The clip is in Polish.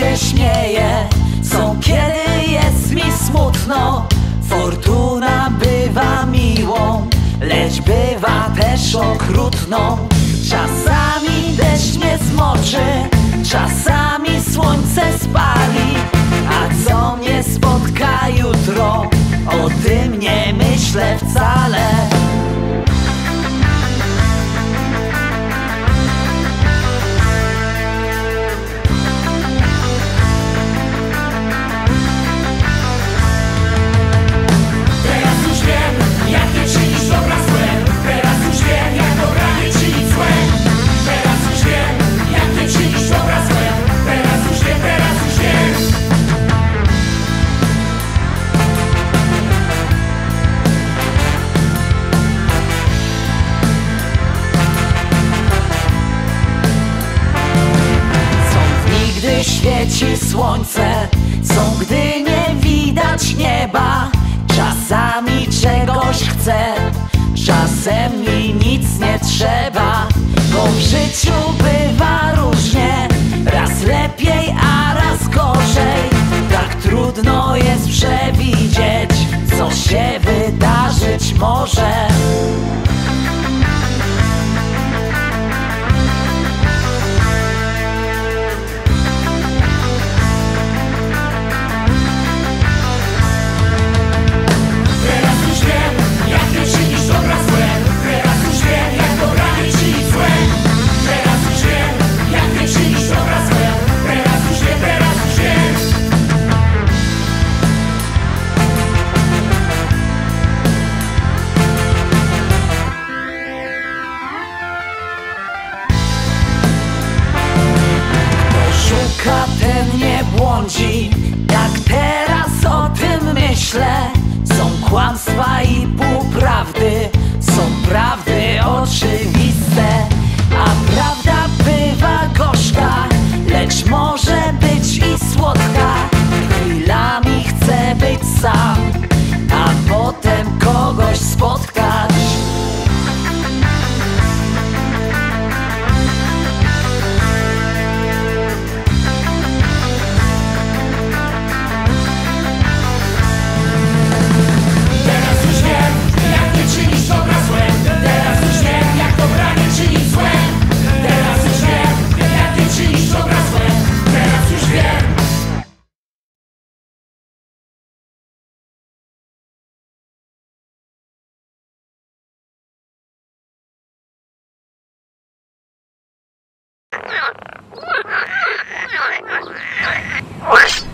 się śmieję, są kiedy jest mi smutno. Fortuna bywa miłą, lecz bywa też okrutną. Czasami deszcz mnie zmoczy, czasami słońce spali. A co mnie spotka jutro, o tym nie myślę wcale. Świeci słońce, są gdy nie widać nieba. Czasami czegoś chcę, czasem mi nic nie trzeba. Bo w życiu bywa różnie, raz lepiej, a raz gorzej. Tak trudno jest przewidzieć, co się wydarzyć może. Ten nie błądzi, jak teraz o tym myślę. Są kłamstwa i półprawdy, są prawdy oczywiste. A prawda bywa gorzka, lecz może być i słodka. Chwilami chcę być sam, a potem kogoś spotkać. What?